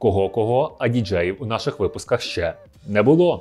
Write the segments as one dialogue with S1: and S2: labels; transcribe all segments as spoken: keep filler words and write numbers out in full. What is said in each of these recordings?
S1: Кого-кого, а діджеїв у наших випусках ще не було.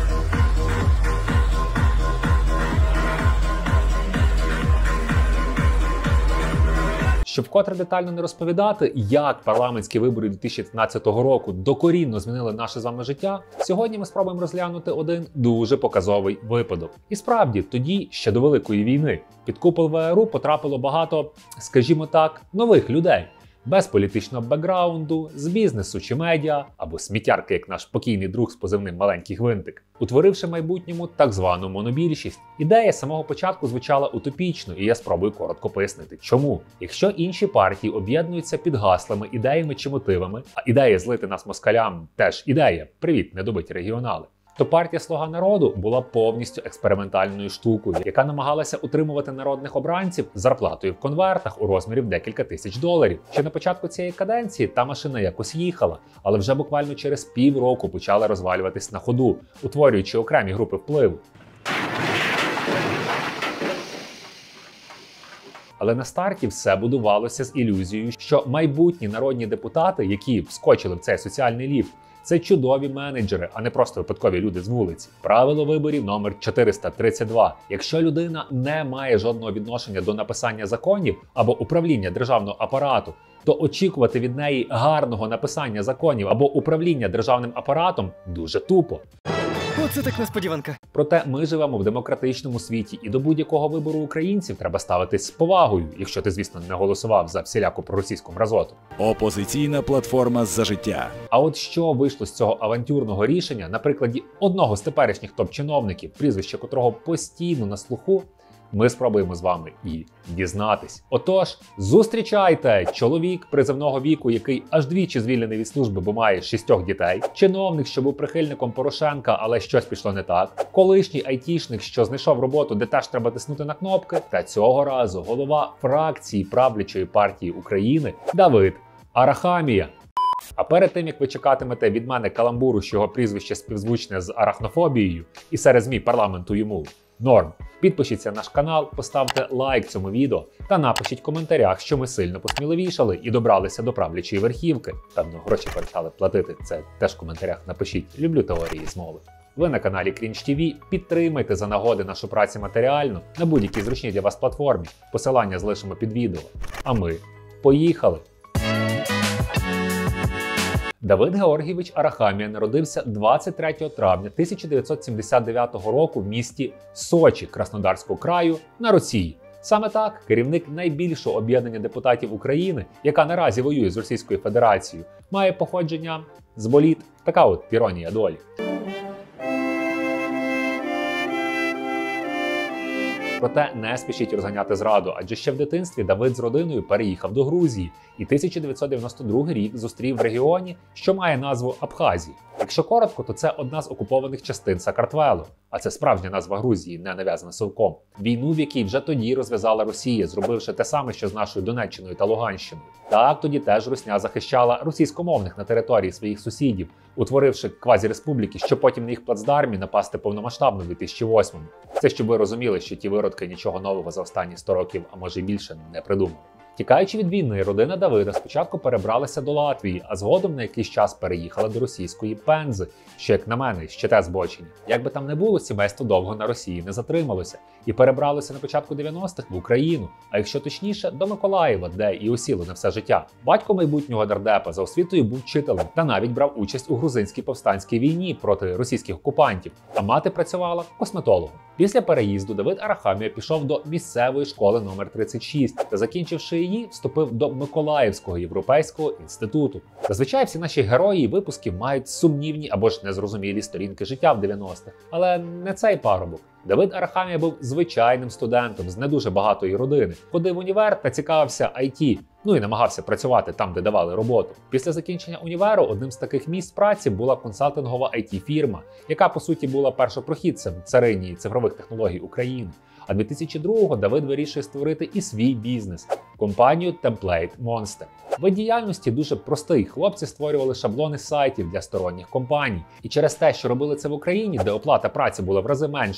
S1: Щоб вкотре детально не розповідати, як парламентські вибори дві тисячі тринадцятого року докорінно змінили наше з вами життя, сьогодні ми спробуємо розглянути один дуже показовий випадок. І справді, тоді, ще до Великої війни, під купол ве ер у потрапило багато, скажімо так, нових людей. Без політичного бекграунду, з бізнесу чи медіа, або сміттярки, як наш покійний друг з позивним «Маленький гвинтик», утворивши в майбутньому так звану монобільшість. Ідея з самого початку звучала утопічно, і я спробую коротко пояснити, чому. Якщо інші партії об'єднуються під гаслами, ідеями чи мотивами, а ідея злити нас москалям теж ідея, привіт, недобиті регіонали, то партія «Слуга народу» була повністю експериментальною штукою, яка намагалася утримувати народних обранців зарплатою в конвертах у розмірі в декілька тисяч доларів. Ще на початку цієї каденції та машина якось їхала, але вже буквально через півроку почала розвалюватись на ходу, утворюючи окремі групи впливу. Але на старті все будувалося з ілюзією, що майбутні народні депутати, які вскочили в цей соціальний ліфт, це чудові менеджери, а не просто випадкові люди з вулиці. Правило виборів номер чотириста тридцять два. Якщо людина не має жодного відношення до написання законів або управління державного апарату, то очікувати від неї гарного написання законів або управління державним апаратом дуже тупо.
S2: Оце так несподіванка.
S1: Проте ми живемо в демократичному світі, і до будь-якого вибору українців треба ставитись з повагою, якщо ти, звісно, не голосував за всіляку проросійську мразоту.
S3: Опозиційна платформа «За життя».
S1: А от що вийшло з цього авантюрного рішення на прикладі одного з теперішніх топ-чиновників, прізвище котрого постійно на слуху, ми спробуємо з вами і дізнатись. Отож, зустрічайте! Чоловік призовного віку, який аж двічі звільнений від служби, бо має шістьох дітей, чиновник, що був прихильником Порошенка, але щось пішло не так, колишній айтішник, що знайшов роботу, де теж треба тиснути на кнопки, та цього разу голова фракції правлячої партії України Давид Арахамія. А перед тим, як ви чекатимете від мене каламбуру, що його прізвище співзвучне з арахнофобією, і серед ЗМІ парламенту йому норм, підпишіться на наш канал, поставте лайк цьому відео та напишіть в коментарях, що ми сильно посміливішали і добралися до правлячої верхівки. Певно, гроші перестали платити, це теж в коментарях напишіть. Люблю теорії змови. Ви на каналі Крінж ті ві, підтримайте за нагоди нашу працю матеріально на будь-якій зручній для вас платформі. Посилання залишимо під відео. А ми поїхали! Давид Георгійович Арахамія народився двадцять третього травня тисяча дев'ятсот сімдесят дев'ятого року в місті Сочі Краснодарського краю на Росії. Саме так, керівник найбільшого об'єднання депутатів України, яка наразі воює з Російською Федерацією, має походження з боліт. Така от іронія долі. Проте не спішіть розганяти зраду, адже ще в дитинстві Давид з родиною переїхав до Грузії і тисяча дев'ятсот дев'яносто другий рік зустрів в регіоні, що має назву Абхазії. Якщо коротко, то це одна з окупованих частин Сакартвелу, а це справжня назва Грузії, не нав'язана совком. Війну, в якій вже тоді розв'язала Росія, зробивши те саме, що з нашою Донеччиною та Луганщиною. Так, тоді теж Русня захищала російськомовних на території своїх сусідів, утворивши квазі-республіки, щоб потім на їх плацдармі напасти повномасштабно в дві тисячі восьмому. Це щоб ви розуміли, що ті виродки нічого нового за останні сто років, а може й більше, не придумали. Тікаючи від війни, родина Давида спочатку перебралася до Латвії, а згодом на якийсь час переїхала до російської Пензи, що, як на мене, ще те збочення. Як би там не було, сімейство довго на Росії не затрималося і перебралося на початку дев'яностих в Україну, а якщо точніше, до Миколаєва, де і осіло на все життя. Батько майбутнього нардепа за освітою був вчителем та навіть брав участь у грузинській повстанській війні проти російських окупантів, а мати працювала косметологом. Після переїзду Давид Арахамія пішов до місцевої школи номер тридцять шість та, закінчивши її, вступив до Миколаївського європейського інституту. Зазвичай всі наші герої і випуски мають сумнівні або ж незрозумілі сторінки життя в дев'яностих. Але не цей парубок. Давид Арахамія був звичайним студентом з не дуже багатої родини, ходив в універ та цікавився ай ті, ну і намагався працювати там, де давали роботу. Після закінчення універу одним з таких місць праці була консалтингова ай ті-фірма, яка по суті була першопрохідцем в царині цифрових технологій України. А дві тисячі другого Давид вирішує створити і свій бізнес – компанію Template Monster. Вид діяльності дуже простий. Хлопці створювали шаблони сайтів для сторонніх компаній. І через те, що робили це в Україні, де оплата праці була в рази меншою,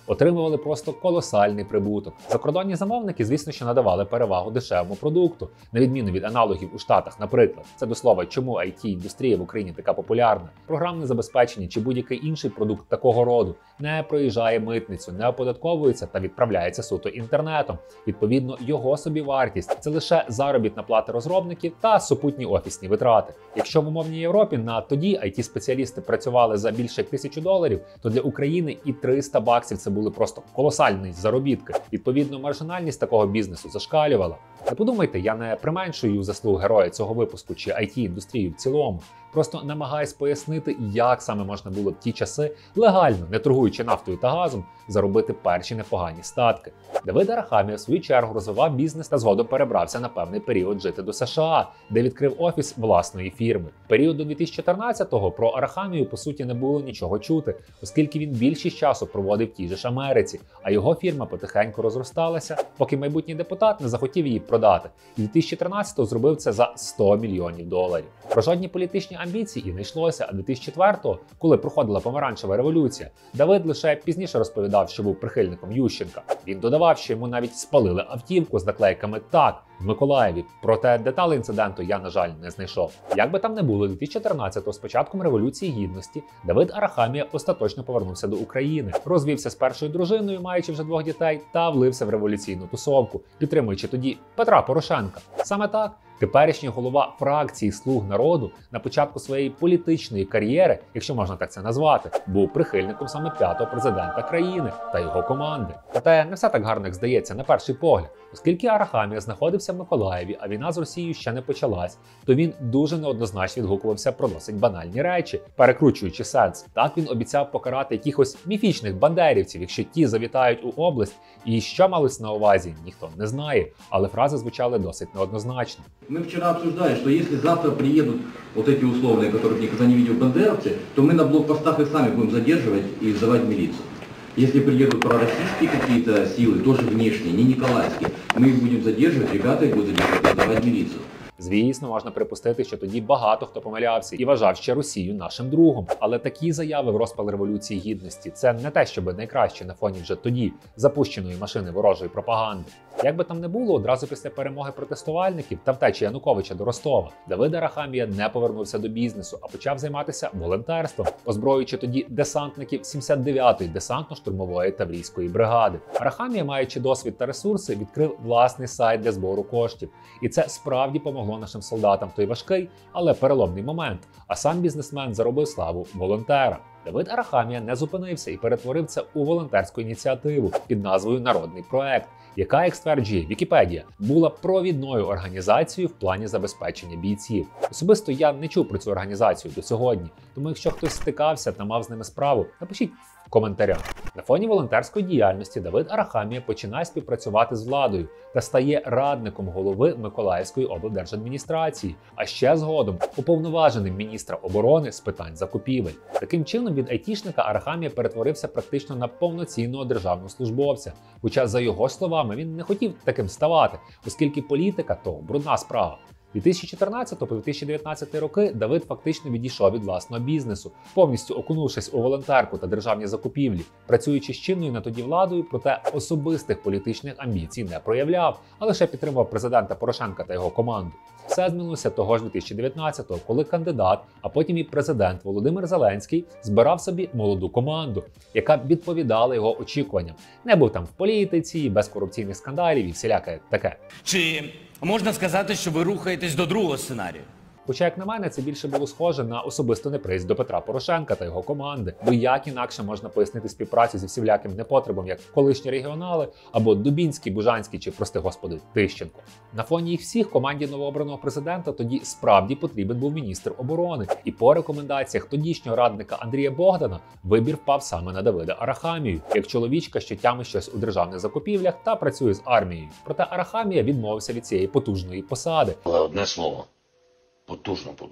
S1: отримували просто колосальний прибуток. Закордонні замовники, звісно, що надавали перевагу дешевому продукту, на відміну від аналогів у Штатах, наприклад. Це до слова, чому ай ті-індустрія в Україні така популярна. Програмне забезпечення чи будь-який інший продукт такого роду не проїжджає митницю, не оподатковується та відправляється суто інтернетом. Відповідно, його собівартість – це лише заробітна плата розробників та супутні офісні витрати. Якщо в умовній Європі на тоді ай ті-спеціалісти працювали за більше як тисячу доларів, то для України і триста баксів це були просто колосальні заробітки. Відповідно, маржинальність такого бізнесу зашкалювала. Не подумайте, я не применшую заслуг героя цього випуску чи ай ті-індустрії в цілому. Просто намагаюсь пояснити, як саме можна було в ті часи легально, не торгуючи нафтою та газом, заробити перші непогані статки. Давид Арахамія в свою чергу розвивав бізнес та згодом перебрався на певний період жити до США, де відкрив офіс власної фірми. В період до дві тисячі чотирнадцятого про Арахамію по суті не було нічого чути, оскільки він більшість часу проводив в тій же ж Америці, а його фірма потихеньку розросталася, поки майбутній депутат не захотів її продати. І дві тисячі тринадцятого зробив це за сто мільйонів доларів. Про жодні політичні амбіції і не йшлося, а дві тисячі четвертого, коли проходила помаранчева революція, Давид лише пізніше розповідав, що був прихильником Ющенка. Він додавав, що йому навіть спалили автівку з наклейками «Так» в Миколаєві. Проте деталей інциденту я, на жаль, не знайшов. Як би там не було, дві тисячі чотирнадцятого з початком Революції Гідності Давид Арахамія остаточно повернувся до України, розвівся з першою дружиною, маючи вже двох дітей, та влився в революційну тусовку, підтримуючи тоді Петра Порошенка. Саме так теперішній голова фракції «Слуг народу» на початку своєї політичної кар'єри, якщо можна так це назвати, був прихильником саме п'ятого президента країни та його команди. Проте не все так гарно, як здається, на перший погляд. Оскільки Арахамія знаходився в Миколаєві, а війна з Росією ще не почалась, то він дуже неоднозначно відгукувався про досить банальні речі, перекручуючи сенс. Так він обіцяв покарати якихось міфічних бандерівців, якщо ті завітають у область. І що малось на увазі, ніхто не знає, але фрази звучали досить неоднозначно.
S4: Мы вчера обсуждали, что если завтра приедут вот эти условные, которых никогда не видел бандеровцы, то мы на блокпостах их сами будем задерживать и сдавать в милицию. Если приедут пророссийские какие-то силы, тоже внешние, не николаевские, мы их будем задерживать, ребята их будут задерживать и сдавать в милицию.
S1: Звісно, можна припустити, що тоді багато хто помилявся і вважав ще Росію нашим другом. Але такі заяви в розпал Революції Гідності – це не те, щоб найкраще на фоні вже тоді запущеної машини ворожої пропаганди. Як би там не було, одразу після перемоги протестувальників та втечі Януковича до Ростова, Давид Арахамія не повернувся до бізнесу, а почав займатися волонтерством, озброюючи тоді десантників сімдесят дев'ятої десантно-штурмової таврійської бригади. Арахамія, маючи досвід та ресурси, відкрив власний сайт для збору коштів. І це справді помогло нашим солдатам в той важкий, але переломний момент, а сам бізнесмен заробив славу волонтера. Давид Арахамія не зупинився і перетворив це у волонтерську ініціативу під назвою «Народний проект», яка, як стверджує Вікіпедія, була провідною організацією в плані забезпечення бійців. Особисто я не чув про цю організацію до сьогодні, тому якщо хтось стикався та мав з ними справу, напишіть в коментарях. На фоні волонтерської діяльності Давид Арахамія починає співпрацювати з владою та стає радником голови Миколаївської облдержадміністрації, а ще згодом уповноваженим міністра оборони з питань закупівель. Таким чином від айтішника Арахамія перетворився практично на повноцінного державного службовця, хоча, за його словами, він не хотів таким ставати, оскільки політика – то брудна справа. дві тисячі чотирнадцятого по дві тисячі дев'ятнадцятий роки Давид фактично відійшов від власного бізнесу, повністю окунувшись у волонтерку та державні закупівлі, працюючи з чинною на тоді владою, проте особистих політичних амбіцій не проявляв, а лише підтримував президента Порошенка та його команду. Все змінилося того ж дві тисячі дев'ятнадцятого, коли кандидат, а потім і президент Володимир Зеленський збирав собі молоду команду, яка відповідала його очікуванням. Не був там в політиці, без корупційних скандалів і всіляке таке.
S5: Чи можна сказати, що ви рухаєтесь до другого сценарію?
S1: Хоча, як на мене, це більше було схоже на особисту неприязнь до Петра Порошенка та його команди. Бо як інакше можна пояснити співпрацю зі всіляким непотребом, як колишні регіонали, або Дубінський, Бужанський чи, прости господи, Тищенко. На фоні їх всіх команді новообраного президента тоді справді потрібен був міністр оборони. І по рекомендаціях тодішнього радника Андрія Богдана вибір впав саме на Давида Арахамію, як чоловічка, що тямить щось у державних закупівлях та працює з армією. Проте Арахамія відмовився від цієї потужної посади.
S6: Але одне слово. Потужно було.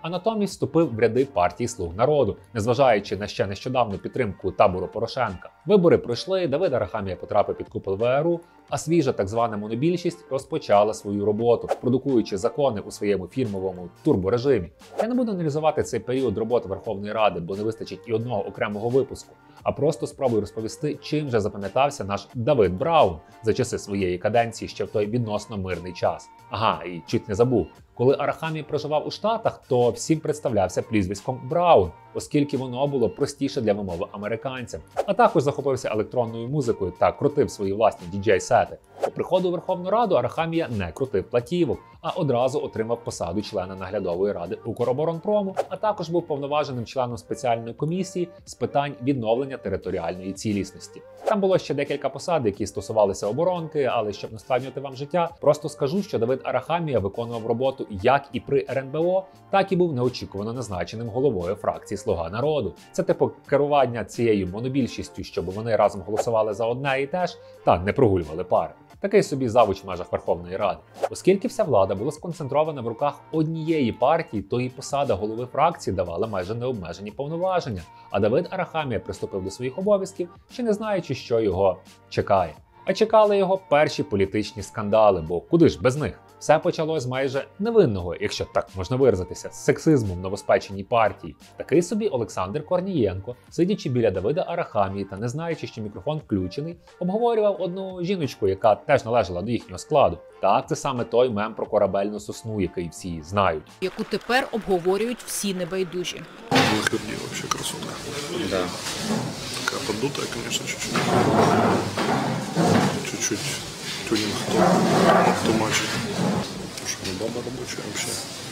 S1: а натомість вступив в ряди партії «Слуг народу», незважаючи на ще нещодавну підтримку табору Порошенка. Вибори пройшли, Давид Арахамія потрапив під купол ве ер у, а свіжа так звана монобільшість розпочала свою роботу, продукуючи закони у своєму фірмовому турборежимі. Я не буду аналізувати цей період роботи Верховної Ради, бо не вистачить і одного окремого випуску, а просто спробую розповісти, чим же запам'ятався наш Давид Браун за часи своєї каденції ще в той відносно мирний час. Ага, і чуть не забув. Коли Арахамій проживав у Штатах, то всім представлявся прізвиськом Браун, оскільки воно було простіше для вимови американцям. А також захопився електронною музикою та крутив свої власні діджей-сети. По приходу у Верховну Раду Арахамія не крутив платівок, а одразу отримав посаду члена наглядової ради Укроборонпрому, а також був повноваженим членом спеціальної комісії з питань відновлення територіальної цілісності. Там було ще декілька посад, які стосувалися оборонки, але щоб не складнювати вам життя, просто скажу, що Давид Арахамія виконував роботу як і при ер ен бе о, так і був неочікувано назначеним головою фракції «Слуга народу». Це типу керування цією монобільшістю, щоб вони разом голосували за одне і те ж та не прогулювали пари. Такий собі завуч в межах Верховної Ради. Оскільки вся влада була сконцентрована в руках однієї партії, то і посада голови фракції давала майже необмежені повноваження, а Давид Арахамія приступив до своїх обов'язків, ще не знаючи, що його чекає. А чекали його перші політичні скандали, бо куди ж без них? Все почалось з майже невинного, якщо так можна виразитися, сексизму в новоспеченій партії. Такий собі Олександр Корнієнко, сидячи біля Давида Арахамії та не знаючи, що мікрофон включений, обговорював одну жіночку, яка теж належала до їхнього складу. Так, це саме той мем про корабельну сосну, який всі знають.
S6: Яку тепер обговорюють всі небайдужі.
S7: Лохердия вообще красотка.
S4: Да.
S7: Такая поддутая, конечно, чуть-чуть. Чуть-чуть тюнинг то, то мачет. Слушай, ну баба рабочая вообще.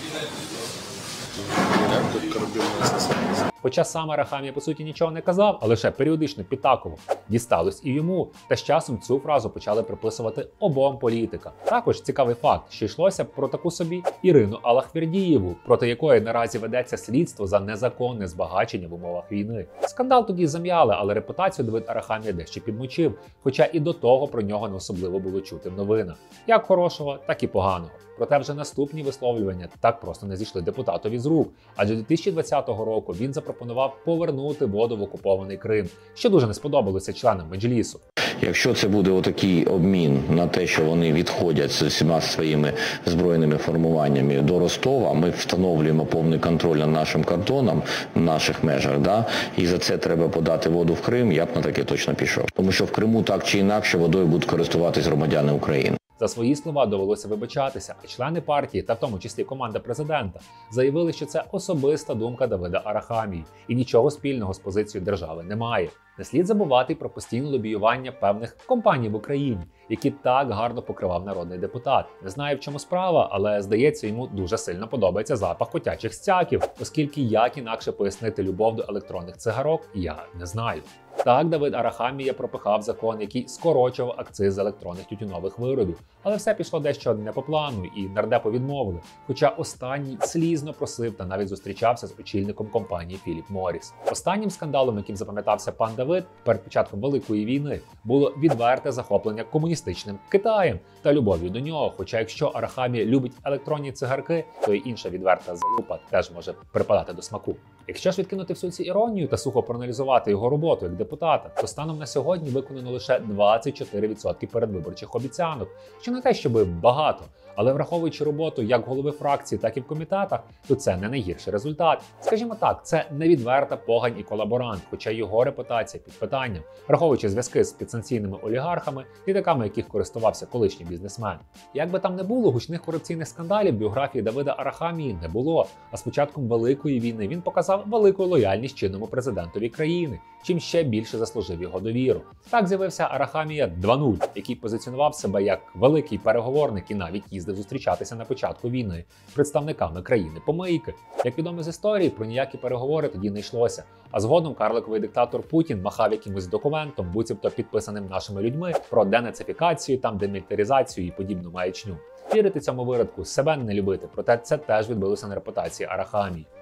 S7: Как корабельная соса.
S1: Хоча сам Арахамія, по суті, нічого не казав, а лише періодично підтакував. Дісталось і йому, та з часом цю фразу почали приписувати обом політикам. Також цікавий факт, що йшлося про таку собі Ірину Аллахвердієву, проти якої наразі ведеться слідство за незаконне збагачення в умовах війни. Скандал тоді зам'яли, але репутацію Давид Арахамія дещо підмочив, хоча і до того про нього не особливо було чути в новинах. Як хорошого, так і поганого. Проте вже наступні висловлювання так просто не зійшли депутатові з рук, адже дві тисячі двадцятого року він запропонував повернути воду в окупований Крим, що дуже не сподобалося членам Меджлісу.
S8: Якщо це буде отакий обмін на те, що вони відходять з усіма своїми збройними формуваннями до Ростова, ми встановлюємо повний контроль над нашим кордоном, в наших межах, да? І за це треба подати воду в Крим, я б на таке точно пішов. Тому що в Криму так чи інакше водою будуть користуватись громадяни України.
S1: За свої слова довелося вибачатися, а члени партії, та в тому числі команда президента, заявили, що це особиста думка Давида Арахамії і нічого спільного з позицією держави немає. Не слід забувати про постійне лобіювання певних компаній в Україні, які так гарно покривав народний депутат. Не знаю, в чому справа, але, здається, йому дуже сильно подобається запах котячих стяків, оскільки як інакше пояснити любов до електронних цигарок, я не знаю. Так, Давид Арахамія пропихав закон, який скорочував акциз з електронних тютюнових виробів, але все пішло дещо не по плану і нардепу відмовили, хоча останній слізно просив та навіть зустрічався з очільником компанії Філіп Морріс. Останнім скандалом, яким запам'ятався пан Давид перед початком Великої війни, було відверте захоплення комуністичним Китаєм та любов'ю до нього, хоча якщо Арахамія любить електронні цигарки, то й інша відверта залупа теж може припадати до смаку. Якщо ж відкинути всю цю іронію та сухо проаналізувати його роботу як депутата, то станом на сьогодні виконано лише двадцять чотири відсотки передвиборчих обіцянок, що не те, щоби багато, але враховуючи роботу як голови фракції, так і в комітетах, то це не найгірший результат. Скажімо так, це невідверта погань і колаборант, хоча його репутація під питанням, враховуючи зв'язки з підсанкційними олігархами, літаками яких користувався колишній бізнесмен. Як би там не було, гучних корупційних скандалів біографії Давида Арахамії не було, а з початком Великої війни він показав велику лояльність чинному президентові країни, чим ще більше заслужив його довіру. Так з'явився Арахамія два нуль, який позиціонував себе як великий переговорник і навіть їздив зустрічатися на початку війни з представниками країни-помийки. Як відомо з історії, про ніякі переговори тоді не йшлося, а згодом карликовий диктатор Путін махав якимось документом, буцімто підписаним нашими людьми, про денацифікацію, там демілітаризацію і подібну маячню. Вірити цьому виродку, себе не любити, проте це теж відбилося на репутації Арахамії.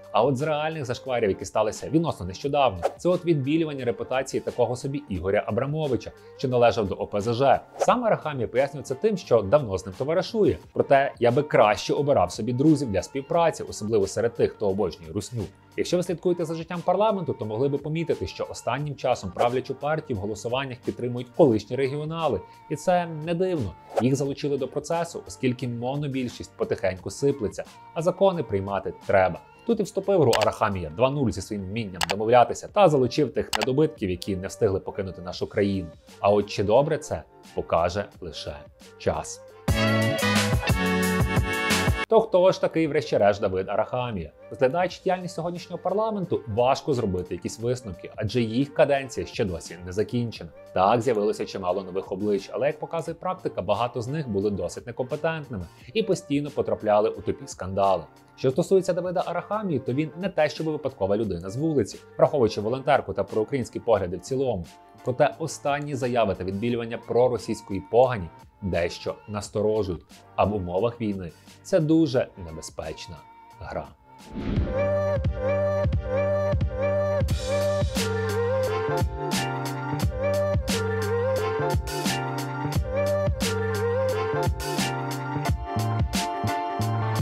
S1: А от з реальних зашкварів, які сталися відносно нещодавно, це от відбілювання репутації такого собі Ігоря Абрамовича, що належав до О Пе Зе Же. Сам Арахамія пояснює це тим, що давно з ним товаришує. Проте я би краще обирав собі друзів для співпраці, особливо серед тих, хто обожнює русню. Якщо ви слідкуєте за життям парламенту, то могли би помітити, що останнім часом правлячу партію в голосуваннях підтримують колишні регіонали. І це не дивно. Їх залучили до процесу, оскільки монобільшість потихеньку сиплеться, а закони приймати треба. Тут і вступив в гру Арахамія два нуль зі своїм вмінням домовлятися та залучив тих недобитків, які не встигли покинути нашу країну. А от чи добре це, покаже лише час. То хто ж такий врешті-решт Давид Арахамія? Розглядаючи діяльність сьогоднішнього парламенту, важко зробити якісь висновки, адже їх каденція ще досі не закінчена. Так, з'явилося чимало нових облич, але, як показує практика, багато з них були досить некомпетентними і постійно потрапляли у тупі скандали. Що стосується Давида Арахамії, то він не те, щоб випадкова людина з вулиці, враховуючи волонтерку та проукраїнські погляди в цілому. Проте останні заяви та відбілювання проросійської погані дещо насторожують, а в умовах війни це дуже небезпечна гра.